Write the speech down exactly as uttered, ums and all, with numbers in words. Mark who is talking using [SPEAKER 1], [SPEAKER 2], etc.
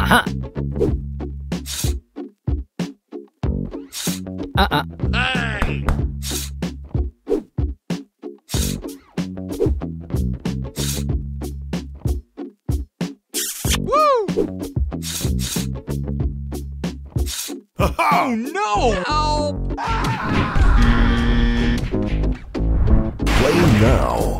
[SPEAKER 1] Uh-huh. Uh-uh.
[SPEAKER 2] Hey!
[SPEAKER 3] Woo!
[SPEAKER 2] Oh no!
[SPEAKER 3] Help!
[SPEAKER 4] Play now.